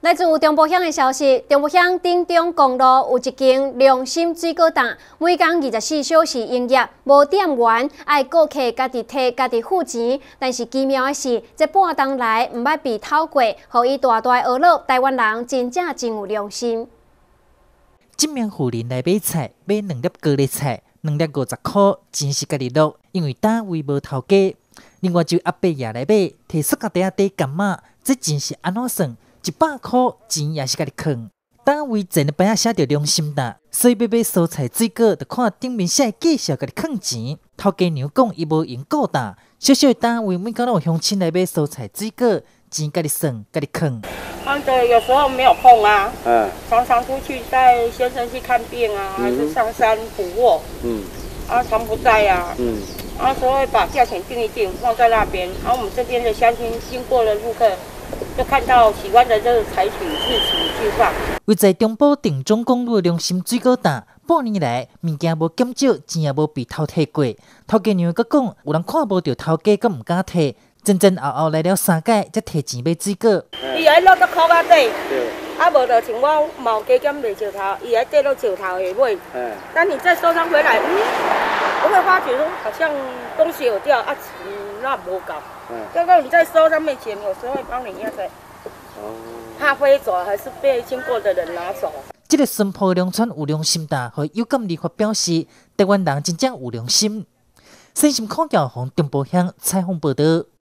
来自中部乡的消息，中部乡顶中公路有一间良心水果档，每天24小时营业，无店员，爱顾客家己摕家己付钱。但是奇妙的是，这半冬来毋捌被偷过，互伊大大学乐。台湾人真有良心。 一名妇人来买菜，买2粒高丽菜，2粒50块，钱是家己落，因为单位无头家。另外就阿伯也来买，摕塑胶袋啊底干嘛？这钱是安怎算？100块，钱也是家己藏。单位前一摆写着良心档，所以要买蔬菜水果，就看顶面写的介绍，家己藏钱。头家娘讲，伊无用顾档，小小的单位每天都有乡亲来买蔬菜水果，钱家己算，家己藏。 对，有时候没有空啊，常常出去带先生去看病啊，还是上山捕获，常不在啊，所以会把价钱定一定放在那边，然后我们这边的乡亲经过的路客，就看到喜欢的就采取日期去放。 位在中部定中公路的良心水果档，半年来物件无减少，钱也无被偷摕过。头家娘佫讲，有人看无到头家，佫毋敢摕。前后来了3届，才摕钱买水果。 伊爱落到裤仔底，无就像我毛加减卖石头，伊爱跌到石头下尾。但你再收上回来，我会发觉说好像东西有掉啊，那无够。刚刚你在收上面钱，有时候会帮你压在，怕飞走还是被经过的人拿走。 这个孙埔良川有良心档，和有感立法表示，台湾人真正有良心。新心看调从中部乡采访报道。